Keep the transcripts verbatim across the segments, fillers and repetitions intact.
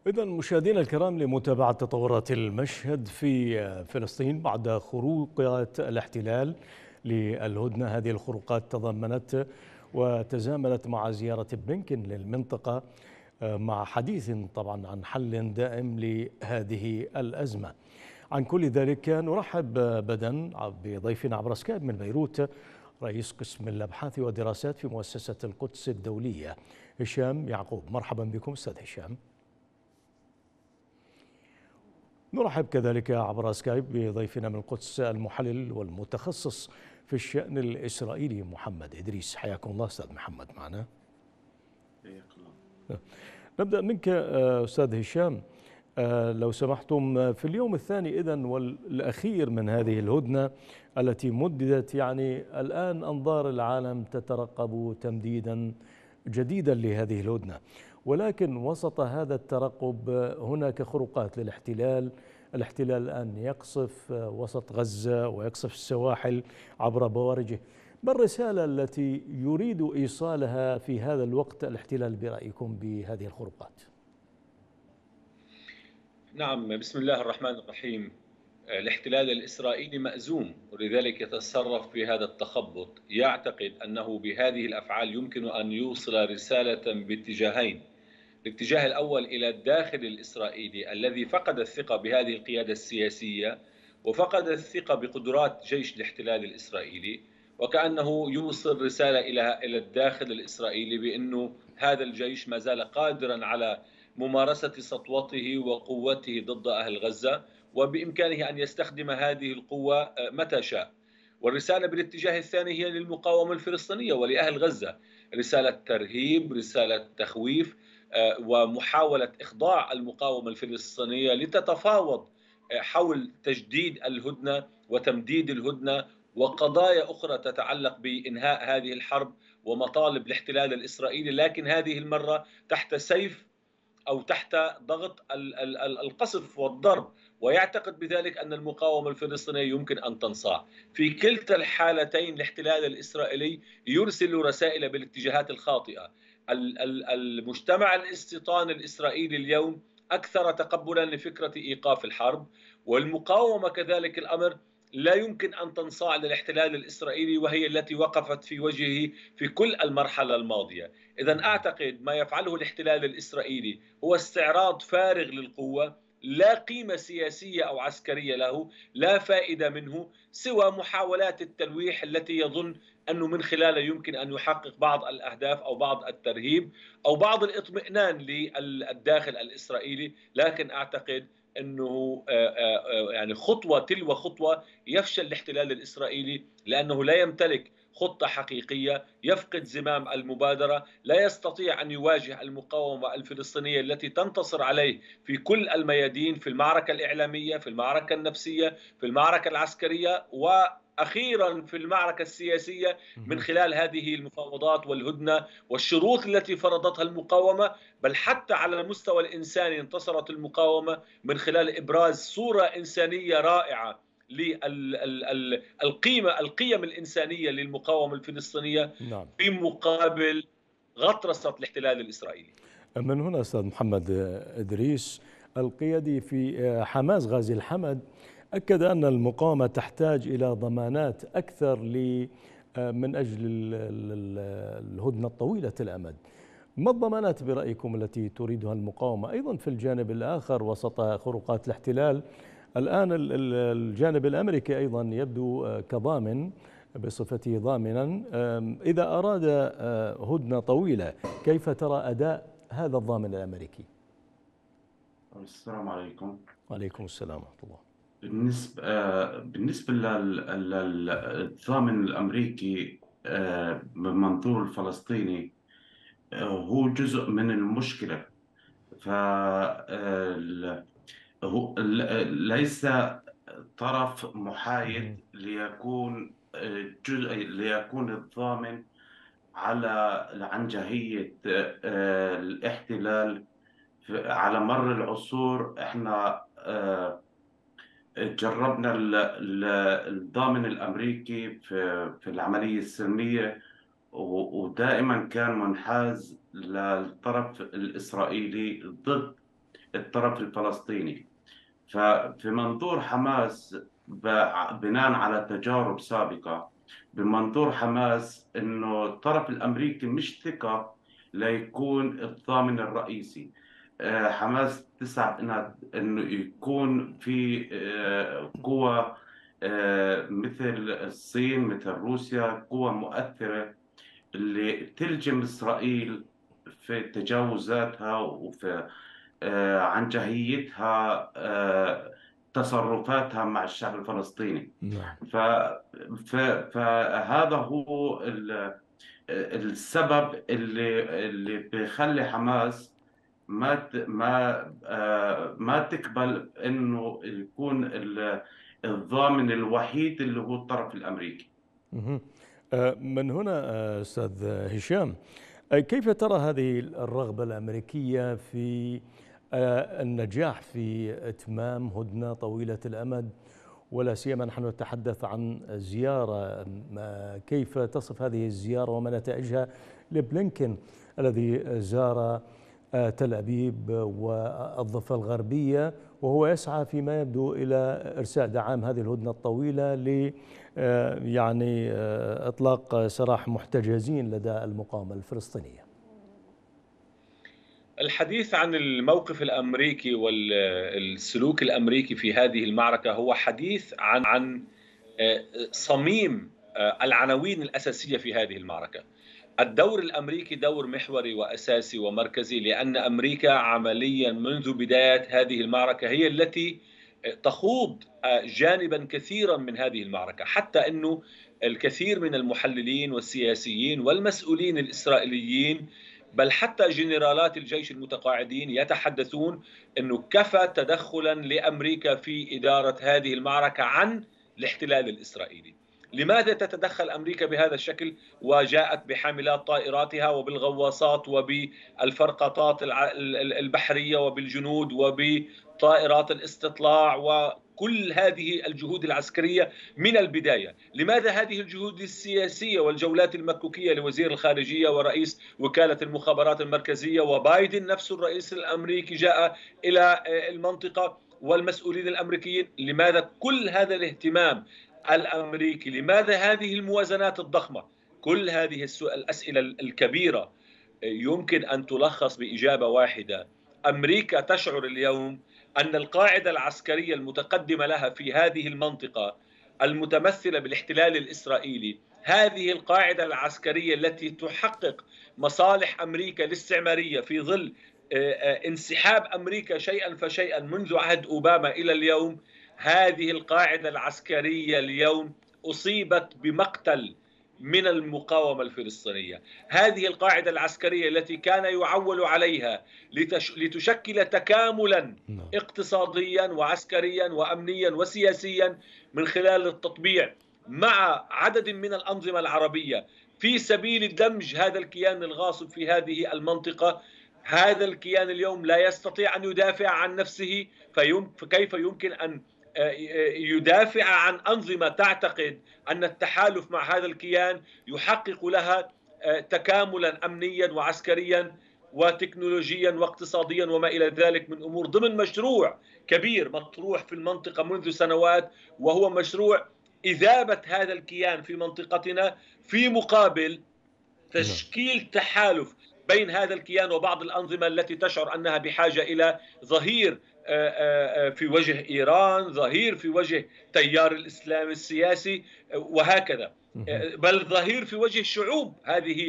إذا مشاهدينا الكرام، لمتابعة تطورات المشهد في فلسطين بعد خروقات الاحتلال للهدنة. هذه الخروقات تضمنت وتزامنت مع زيارة بلينكن للمنطقة مع حديث طبعا عن حل دائم لهذه الأزمة. عن كل ذلك نرحب بدءا بضيفنا عبر سكايب من بيروت رئيس قسم الأبحاث والدراسات في مؤسسة القدس الدولية هشام يعقوب. مرحبا بكم أستاذ هشام. نرحب كذلك عبر سكايب بضيفنا من القدس المحلل والمتخصص في الشأن الإسرائيلي محمد إدريس. حياكم الله أستاذ محمد معنا. حياك الله. نبدأ منك أستاذ هشام، لو سمحتم. في اليوم الثاني إذن والأخير من هذه الهدنة التي مددت، يعني الآن أنظار العالم تترقب تمديدا جديدا لهذه الهدنة، ولكن وسط هذا الترقب هناك خروقات للاحتلال. الاحتلال الآن يقصف وسط غزة ويقصف السواحل عبر بوارجه. ما الرسالة التي يريد إيصالها في هذا الوقت الاحتلال برأيكم بهذه الخروقات؟ نعم، بسم الله الرحمن الرحيم. الاحتلال الإسرائيلي مأزوم، ولذلك يتصرف بهذا التخبط. يعتقد أنه بهذه الأفعال يمكن أن يوصل رسالة باتجاهين. الاتجاه الأول إلى الداخل الإسرائيلي الذي فقد الثقة بهذه القيادة السياسية وفقد الثقة بقدرات جيش الاحتلال الإسرائيلي، وكأنه يوصل رسالة إلى إلى الداخل الإسرائيلي بأنه هذا الجيش ما زال قادرا على ممارسة سطوته وقوته ضد أهل غزة، وبإمكانه أن يستخدم هذه القوة متى شاء. والرسالة بالاتجاه الثاني هي للمقاومة الفلسطينية ولأهل غزة، رسالة ترهيب، رسالة تخويف، ومحاولة إخضاع المقاومة الفلسطينية لتتفاوض حول تجديد الهدنة وتمديد الهدنة وقضايا أخرى تتعلق بإنهاء هذه الحرب ومطالب الاحتلال الإسرائيلي، لكن هذه المرة تحت سيف أو تحت ضغط القصف والضرب. ويعتقد بذلك أن المقاومة الفلسطينية يمكن أن تنصاع. في كلتا الحالتين الاحتلال الإسرائيلي يرسل رسائل بالاتجاهات الخاطئة. المجتمع الاستيطاني الإسرائيلي اليوم أكثر تقبلا لفكرة إيقاف الحرب، والمقاومة كذلك الأمر لا يمكن أن تنصاع للاحتلال الإسرائيلي، وهي التي وقفت في وجهه في كل المرحلة الماضية. إذن أعتقد ما يفعله الاحتلال الإسرائيلي هو استعراض فارغ للقوة، لا قيمة سياسية أو عسكرية له، لا فائدة منه سوى محاولات التلويح التي يظن أنه من خلالها يمكن أن يحقق بعض الأهداف أو بعض الترهيب أو بعض الاطمئنان للداخل الإسرائيلي. لكن أعتقد أنه يعني خطوة تلو خطوة يفشل الاحتلال الإسرائيلي، لأنه لا يمتلك خطة حقيقية، يفقد زمام المبادرة، لا يستطيع أن يواجه المقاومة الفلسطينية التي تنتصر عليه في كل الميادين، في المعركة الإعلامية، في المعركة النفسية، في المعركة العسكرية، وأخيرا في المعركة السياسية من خلال هذه المفاوضات والهدنة والشروط التي فرضتها المقاومة. بل حتى على المستوى الإنساني انتصرت المقاومة من خلال إبراز صورة إنسانية رائعة للقيمة القيم الإنسانية للمقاومة الفلسطينية نعم. في مقابل غطرسة الاحتلال الإسرائيلي. من هنا أستاذ محمد إدريس، القيادي في حماس غازي الحمد أكد أن المقاومة تحتاج إلى ضمانات أكثر من أجل الهدنة الطويلة الأمد. ما الضمانات برأيكم التي تريدها المقاومة أيضا في الجانب الآخر وسط خروقات الاحتلال؟ الآن الجانب الأمريكي أيضا يبدو كضامن بصفته ضامنا إذا أراد هدنة طويلة. كيف ترى أداء هذا الضامن الأمريكي؟ السلام عليكم. وعليكم السلام ورحمة الله. بالنسبة بالنسبة للضامن الأمريكي بالمنظور الفلسطيني هو جزء من المشكلة. ف هو ليس طرف محايد ليكون جزء ليكون الضامن على عنجهية الاحتلال. على مر العصور احنا جربنا الضامن الامريكي في في العمليه السلميه، ودائما كان منحاز للطرف الاسرائيلي ضد الطرف الفلسطيني. ففي منظور حماس، بناء على تجارب سابقة، بمنظور حماس إنه الطرف الأمريكي مش ثقة ليكون الضامن الرئيسي. آه، حماس تسعى إنها إنه يكون في آه، قوى آه، مثل الصين، مثل روسيا، قوى مؤثرة اللي تلجم إسرائيل في تجاوزاتها وفي آه، عن جاهيتها، آه، تصرفاتها مع الشعب الفلسطيني. نعم. ف- ف- فهذا هو ال- السبب اللي اللي بيخلي حماس ما ت- ما آه، ما تقبل انه يكون ال- الضامن الوحيد اللي هو الطرف الامريكي. مهم. آه، من هنا آه، أستاذ هشام، آه، كيف ترى هذه الرغبة الأمريكية في آه، النجاح في إتمام هدنة طويلة الأمد، ولا سيما نحن نتحدث عن زيارة؟ ما- كيف تصف هذه الزيارة وما نتائجها لبلينكين الذي زار آه، تل أبيب والضفة الغربية، وهو يسعى فيما يبدو إلى إرساء دعام هذه الهدنة الطويلة ل آه، يعني آه، إطلاق سراح محتجزين لدى المقاومة الفلسطينية؟ الحديث عن الموقف الامريكي والسلوك الامريكي في هذه المعركه هو حديث عن عن صميم العناوين الاساسيه في هذه المعركه. الدور الامريكي دور محوري واساسي ومركزي، لان امريكا عمليا منذ بدايه هذه المعركه هي التي تخوض جانبا كثيرا من هذه المعركه، حتى انه الكثير من المحللين والسياسيين والمسؤولين الاسرائيليين، بل حتى جنرالات الجيش المتقاعدين، يتحدثون انه كفى تدخلا لامريكا في اداره هذه المعركه عن الاحتلال الاسرائيلي. لماذا تتدخل أمريكا بهذا الشكل وجاءت بحاملات طائراتها وبالغواصات وبالفرقاطات البحرية وبالجنود وبطائرات الاستطلاع وكل هذه الجهود العسكرية من البداية؟ لماذا هذه الجهود السياسية والجولات المكوكية لوزير الخارجية ورئيس وكالة المخابرات المركزية، وبايدن نفسه الرئيس الأمريكي جاء إلى المنطقة والمسؤولين الأمريكيين؟ لماذا كل هذا الاهتمام الأمريكي؟ لماذا هذه الموازنات الضخمة؟ كل هذه الأسئلة الكبيرة يمكن أن تلخص بإجابة واحدة. أمريكا تشعر اليوم أن القاعدة العسكرية المتقدمة لها في هذه المنطقة المتمثلة بالاحتلال الإسرائيلي، هذه القاعدة العسكرية التي تحقق مصالح أمريكا الاستعمارية في ظل انسحاب أمريكا شيئا فشيئا منذ عهد أوباما إلى اليوم، هذه القاعدة العسكرية اليوم أصيبت بمقتل من المقاومة الفلسطينية. هذه القاعدة العسكرية التي كان يعول عليها لتشكل تكاملا اقتصاديا وعسكريا وأمنيا وسياسيا من خلال التطبيع مع عدد من الأنظمة العربية في سبيل دمج هذا الكيان الغاصب في هذه المنطقة، هذا الكيان اليوم لا يستطيع أن يدافع عن نفسه، فكيف يمكن أن يدافع عن أنظمة تعتقد أن التحالف مع هذا الكيان يحقق لها تكاملا أمنيا وعسكريا وتكنولوجيا واقتصاديا وما إلى ذلك من أمور ضمن مشروع كبير مطروح في المنطقة منذ سنوات، وهو مشروع إذابة هذا الكيان في منطقتنا في مقابل تشكيل تحالف بين هذا الكيان وبعض الأنظمة التي تشعر أنها بحاجة إلى ظهير في وجه إيران، ظهير في وجه تيار الإسلام السياسي، وهكذا، بل ظهير في وجه شعوب هذه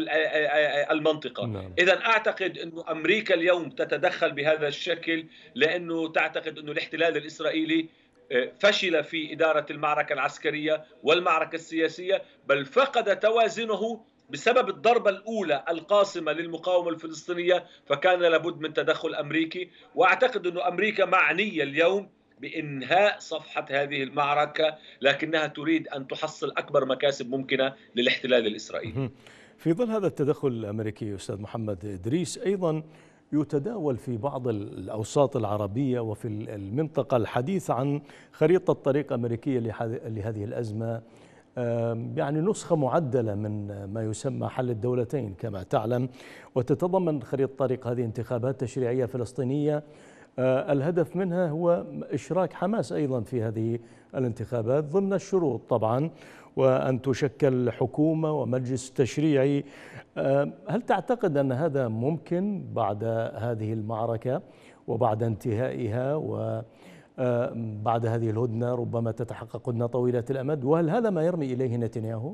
المنطقة. إذن أعتقد أن أمريكا اليوم تتدخل بهذا الشكل لأنه تعتقد أن الاحتلال الإسرائيلي فشل في إدارة المعركة العسكرية والمعركة السياسية، بل فقد توازنه بسبب الضربة الأولى القاصمة للمقاومة الفلسطينية، فكان لابد من تدخل أمريكي. وأعتقد أن أمريكا معنية اليوم بإنهاء صفحة هذه المعركة، لكنها تريد أن تحصل أكبر مكاسب ممكنة للاحتلال الإسرائيلي. في ظل هذا التدخل الأمريكي أستاذ محمد إدريس، أيضا يتداول في بعض الأوساط العربية وفي المنطقة الحديث عن خريطة طريق أمريكية لهذه الأزمة يعني نسخة معدلة من ما يسمى حل الدولتين كما تعلم، وتتضمن خريطة طريق هذه انتخابات تشريعية فلسطينية الهدف منها هو إشراك حماس أيضا في هذه الانتخابات ضمن الشروط طبعا، وأن تشكل حكومة ومجلس تشريعي. هل تعتقد أن هذا ممكن بعد هذه المعركة وبعد انتهائها وبعد هذه الهدنة ربما تتحقق هدنة طويلة الأمد؟ وهل هذا ما يرمي إليه نتنياهو؟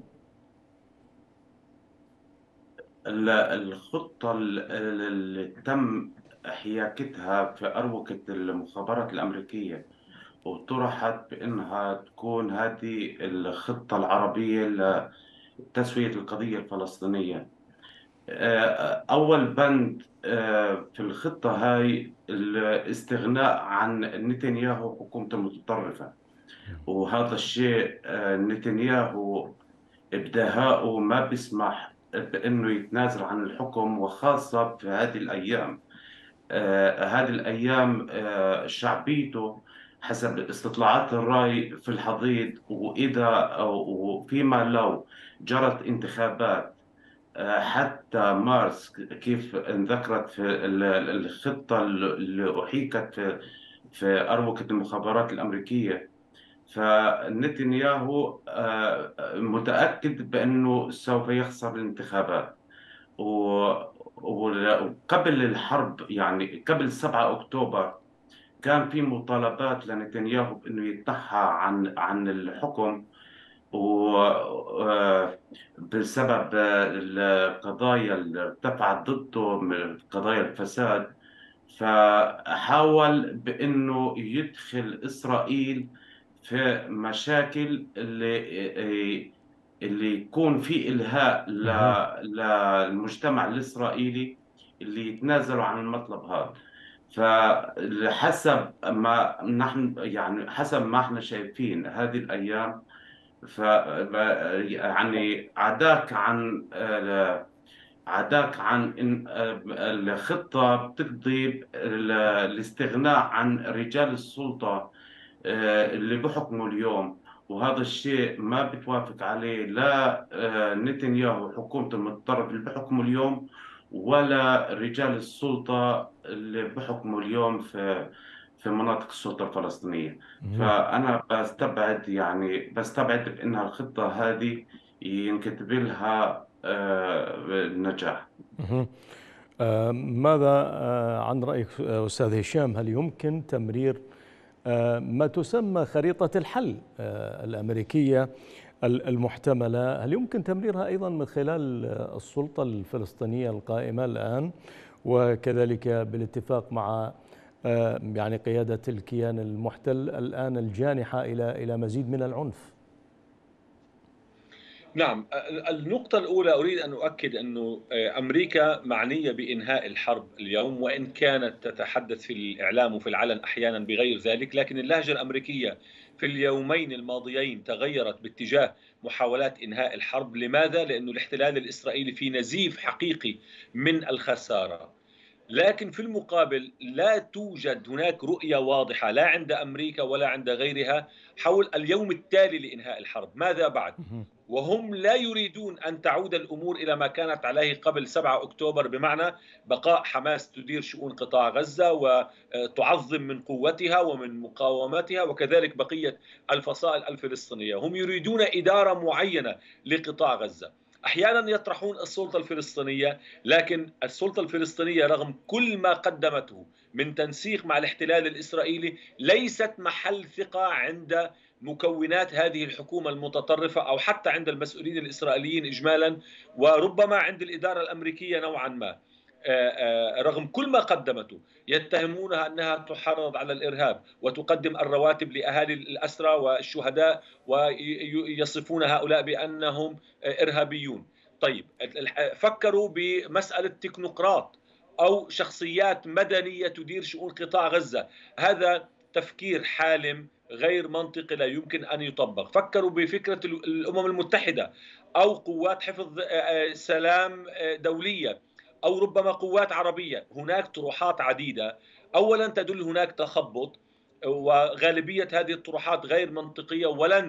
الخطة اللي تم حياكتها في أروقة المخابرات الأمريكية وطرحت بأنها تكون هذه الخطة العربية لتسوية القضية الفلسطينية. أول بند في الخطة هاي الاستغناء عن نتنياهو حكومته المتطرفة، وهذا الشيء نتنياهو ابداهاؤه ما بيسمح بأنه يتنازل عن الحكم، وخاصة في هذه الأيام. آه هذه الأيام آه شعبيته حسب استطلاعات الرأي في الحضيض، وإذا وفيما لو جرت انتخابات آه حتى مارس كيف انذكرت في الخطة اللي أحيكت في في أروقة المخابرات الأمريكية، فنتنياهو متأكد بأنه سوف يخسر الانتخابات. وقبل الحرب يعني قبل سبعة أكتوبر كان في مطالبات لنتنياهو بأنه يتنحى عن عن الحكم، وبسبب القضايا اللي ارتفعت ضده من قضايا الفساد، فحاول بأنه يدخل إسرائيل في مشاكل اللي اللي يكون في إلهاء للمجتمع الإسرائيلي اللي يتنازلوا عن المطلب هذا. فحسب ما نحن يعني حسب ما احنا شايفين هذه الأيام، ف يعني عداك عن عداك عن إن الخطة بتقضي الاستغناء عن رجال السلطة اللي بحكموا اليوم، وهذا الشيء ما بتوافق عليه لا نتنياهو حكومته المتطرف اللي بحكموا اليوم ولا رجال السلطة اللي بحكموا اليوم في في مناطق السلطة الفلسطينية. فأنا بستبعد يعني بستبعد بأنها الخطة هذه ينكتب لها النجاح. ماذا عن رأيك أستاذ هشام؟ هل يمكن تمرير ما تسمى خريطة الحل الأمريكية المحتملة، هل يمكن تمريرها أيضا من خلال السلطة الفلسطينية القائمة الآن، وكذلك بالاتفاق مع يعني قيادة الكيان المحتل الآن الجانحة إلى إلى مزيد من العنف؟ نعم، النقطة الأولى أريد أن أؤكد أن أمريكا معنية بإنهاء الحرب اليوم، وإن كانت تتحدث في الإعلام وفي العلن أحيانا بغير ذلك، لكن اللهجة الأمريكية في اليومين الماضيين تغيرت باتجاه محاولات إنهاء الحرب. لماذا؟ لأن الاحتلال الإسرائيلي في نزيف حقيقي من الخسارة، لكن في المقابل لا توجد هناك رؤية واضحة لا عند أمريكا ولا عند غيرها حول اليوم التالي لإنهاء الحرب، ماذا بعد؟ وهم لا يريدون أن تعود الأمور إلى ما كانت عليه قبل سبعة أكتوبر، بمعنى بقاء حماس تدير شؤون قطاع غزة وتعظم من قوتها ومن مقاومتها، وكذلك بقية الفصائل الفلسطينية. هم يريدون إدارة معينة لقطاع غزة. أحيانا يطرحون السلطة الفلسطينية، لكن السلطة الفلسطينية رغم كل ما قدمته من تنسيق مع الاحتلال الإسرائيلي ليست محل ثقة عند مكونات هذه الحكومة المتطرفة، أو حتى عند المسؤولين الإسرائيليين إجمالا، وربما عند الإدارة الأمريكية نوعا ما. رغم كل ما قدمته يتهمونها أنها تحرض على الإرهاب وتقدم الرواتب لأهالي الأسرى والشهداء، ويصفون هؤلاء بأنهم إرهابيون. طيب، فكروا بمسألة تكنوقراط أو شخصيات مدنية تدير شؤون قطاع غزة، هذا تفكير حالم غير منطقي لا يمكن أن يطبق. فكروا بفكرة الأمم المتحدة أو قوات حفظ سلام دولية أو ربما قوات عربية. هناك طروحات عديدة، أولا تدل هناك تخبط، وغالبية هذه الطروحات غير منطقية ولن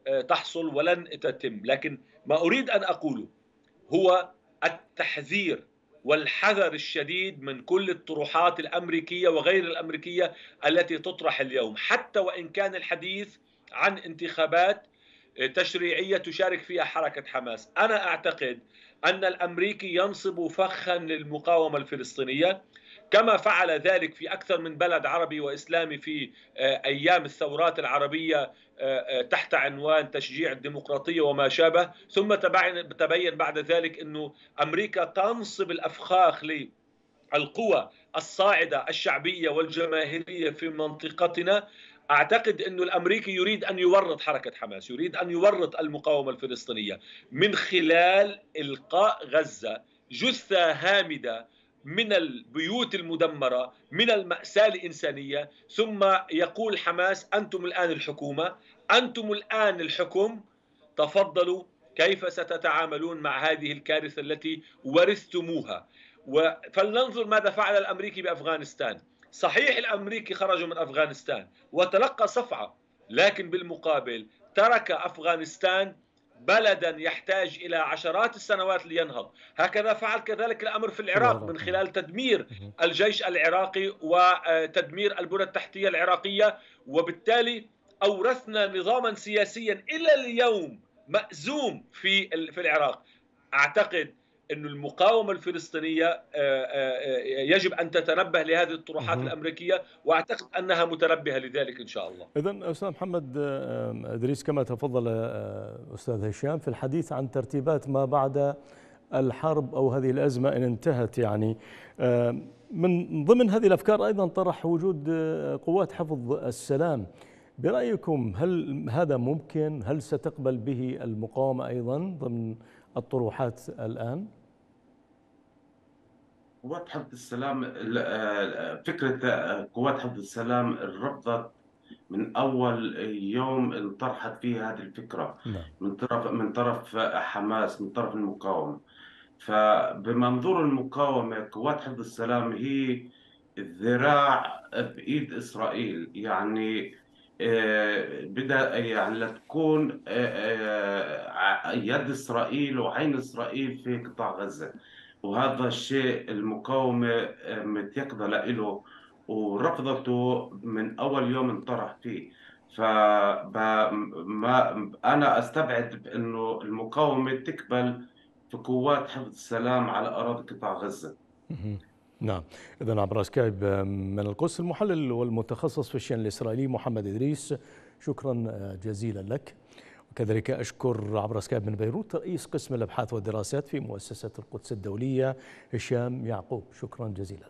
تحصل ولن تتم. لكن ما أريد أن أقوله هو التحذير والحذر الشديد من كل الطروحات الأمريكية وغير الأمريكية التي تطرح اليوم، حتى وإن كان الحديث عن انتخابات تشريعية تشارك فيها حركة حماس. أنا أعتقد أن الأمريكي ينصب فخا للمقاومة الفلسطينية كما فعل ذلك في أكثر من بلد عربي وإسلامي في أيام الثورات العربية تحت عنوان تشجيع الديمقراطية وما شابه. ثم تبين بعد ذلك أنه أمريكا تنصب الأفخاخ للقوى الصاعدة الشعبية والجماهيرية في منطقتنا. أعتقد أن الأمريكي يريد أن يورط حركة حماس، يريد أن يورط المقاومة الفلسطينية من خلال إلقاء غزة جثة هامدة من البيوت المدمرة، من المأساة الإنسانية، ثم يقول حماس أنتم الآن الحكومة، أنتم الآن الحكم، تفضلوا كيف ستتعاملون مع هذه الكارثة التي ورثتموها. فلننظر ماذا فعل الأمريكي بأفغانستان. صحيح الأمريكي خرج من أفغانستان وتلقى صفعة، لكن بالمقابل ترك أفغانستان بلدا يحتاج إلى عشرات السنوات لينهض. هكذا فعل كذلك الأمر في العراق من خلال تدمير الجيش العراقي وتدمير البنى التحتية العراقية، وبالتالي أورثنا نظاما سياسيا إلى اليوم مأزوم في في العراق. أعتقد أن المقاومة الفلسطينية يجب أن تتنبه لهذه الطروحات الأمريكية، وأعتقد أنها متنبهة لذلك إن شاء الله. إذن أستاذ محمد إدريس، كما تفضل أستاذ هشام في الحديث عن ترتيبات ما بعد الحرب أو هذه الأزمة إن انتهت، يعني من ضمن هذه الأفكار أيضا طرح وجود قوات حفظ السلام. برأيكم هل هذا ممكن؟ هل ستقبل به المقاومة أيضا ضمن الطروحات الآن؟ قوات حفظ السلام، فكرة قوات حفظ السلام رفضت من أول يوم انطرحت فيه هذه الفكرة من طرف من طرف حماس، من طرف المقاومة. فبمنظور المقاومة قوات حفظ السلام هي الذراع بإيد إسرائيل، يعني بدأ يعني لتكون يد إسرائيل وعين إسرائيل في قطاع غزة. وهذا الشيء المقاومة متيقظة له ورفضته من أول يوم انطرح فيه. فما أنا أستبعد أنه المقاومة تقبل في قوات حفظ السلام على أراضي قطاع غزة. نعم. إذن عبر سكايب من القدس المحلل والمتخصص في الشأن الإسرائيلي محمد إدريس، شكرا جزيلا لك. وكذلك أشكر عبر سكايب من بيروت رئيس قسم الأبحاث والدراسات في مؤسسة القدس الدولية هشام يعقوب، شكرا جزيلا.